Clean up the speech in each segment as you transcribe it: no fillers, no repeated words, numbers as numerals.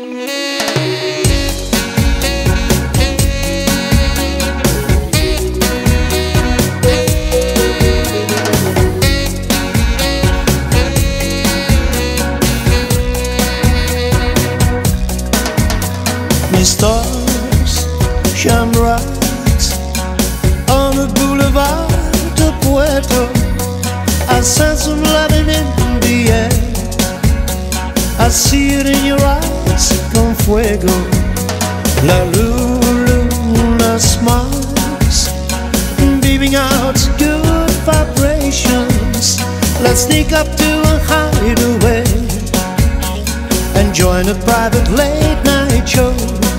Stars shine bright on the Boulevard del Puerto. I sense some loving in the air. I see it in your eyes, con fuego. La luna smiles, beaming out good vibrations. Let's sneak up to a hideaway and join a private late night show.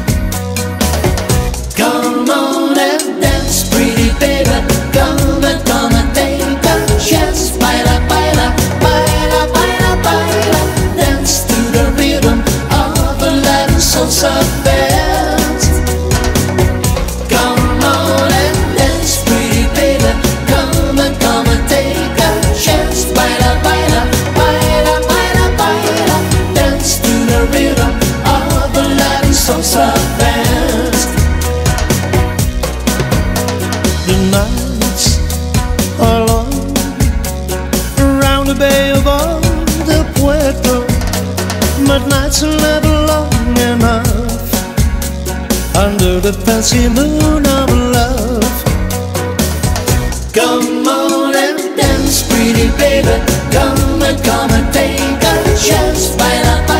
Come on and dance, pretty baby. Come and take a chance. Baila, baila, baila, baila, baila. Dance to the rhythm of the Latin Salsa band. Come on and dance, pretty baby. Come and take a chance. Baila, baila, baila, baila, baila. Dance to the rhythm of the Latin Salsa band. The nights are long around the Bay of del Puerto, but nights are never long enough under the fancy moon of love. Come on and dance, pretty baby. Come and take a chance. Baila, baila.